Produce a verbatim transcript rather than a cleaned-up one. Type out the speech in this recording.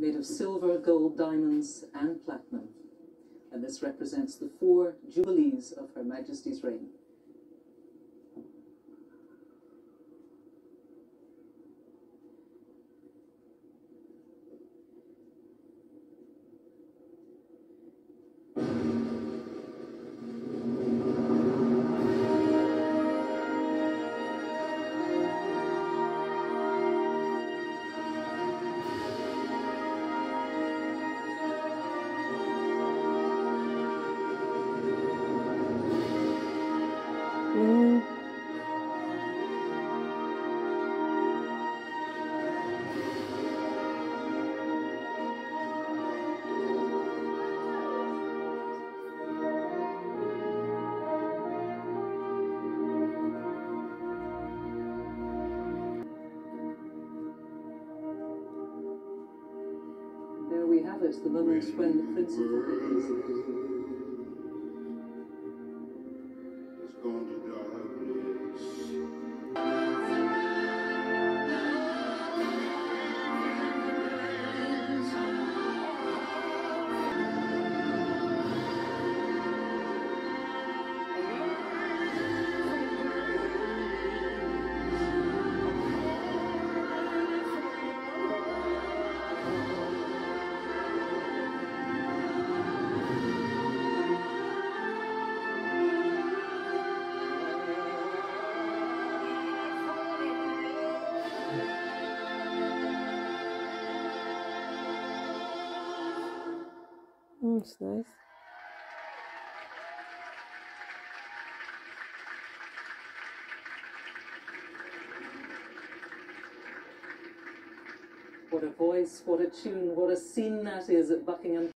made of silver, gold, diamonds and platinum. And this represents the four jubilees of Her Majesty's reign. Mm. There we have it, the moment when the principal begins. Gone to darkness. Mm, it's nice. What a voice, what a tune, what a scene that is at Buckingham